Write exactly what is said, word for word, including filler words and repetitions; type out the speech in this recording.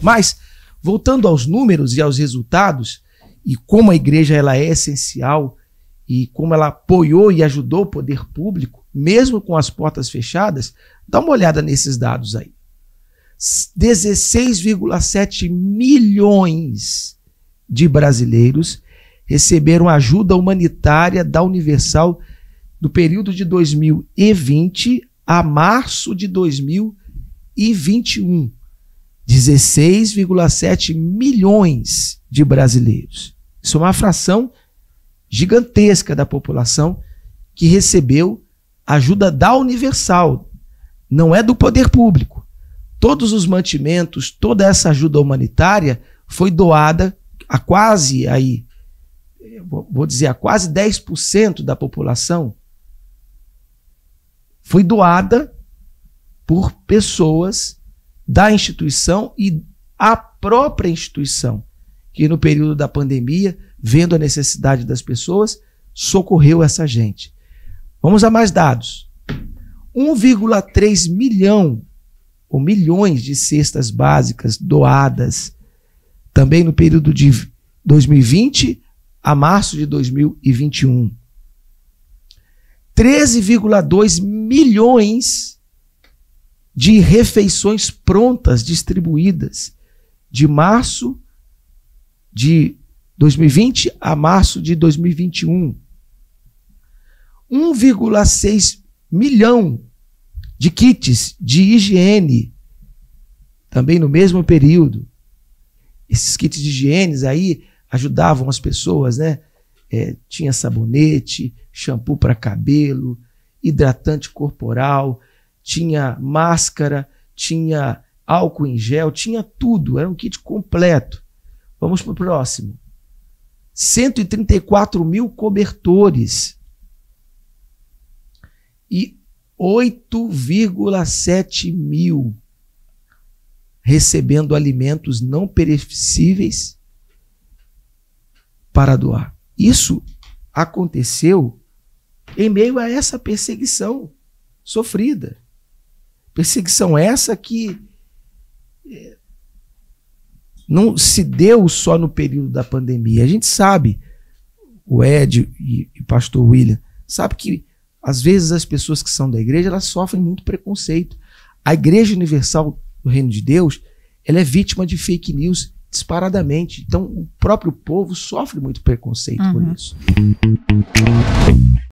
Mas, voltando aos números e aos resultados, e como a igreja ela é essencial, e como ela apoiou e ajudou o poder público, mesmo com as portas fechadas, dá uma olhada nesses dados aí. dezesseis vírgula sete milhões de brasileiros receberam ajuda humanitária da Universal do período de dois mil e vinte a março de dois mil e vinte e um. dezesseis vírgula sete milhões de brasileiros. Isso é uma fração gigantesca da população que recebeu ajuda da Universal, não é do poder público. Todos os mantimentos, toda essa ajuda humanitária foi doada a quase aí, vou dizer, a quase dez por cento da população foi doada por pessoas da instituição e a própria instituição, que no período da pandemia, vendo a necessidade das pessoas, socorreu essa gente. Vamos a mais dados. um vírgula três milhão ou milhões de cestas básicas doadas também no período de dois mil e vinte a março de dois mil e vinte e um. treze vírgula dois milhões de refeições prontas distribuídas de março de dois mil e vinte a março de dois mil e vinte e um. um vírgula seis milhão de kits de higiene também no mesmo período. Esses kits de higiene aí ajudavam as pessoas, né? É, tinha sabonete, shampoo para cabelo, hidratante corporal, tinha máscara, tinha álcool em gel, tinha tudo, era um kit completo. Vamos para o próximo. cento e trinta e quatro mil cobertores e oito vírgula sete mil recebendo alimentos não perecíveis para doar. Isso aconteceu em meio a essa perseguição sofrida. Perseguição essa que é, não se deu só no período da pandemia. A gente sabe, o Ed e o pastor William, sabe que às vezes as pessoas que são da igreja, elas sofrem muito preconceito. A Igreja Universal do Reino de Deus, ela é vítima de fake news disparadamente. Então o próprio povo sofre muito preconceito, uhum, por isso.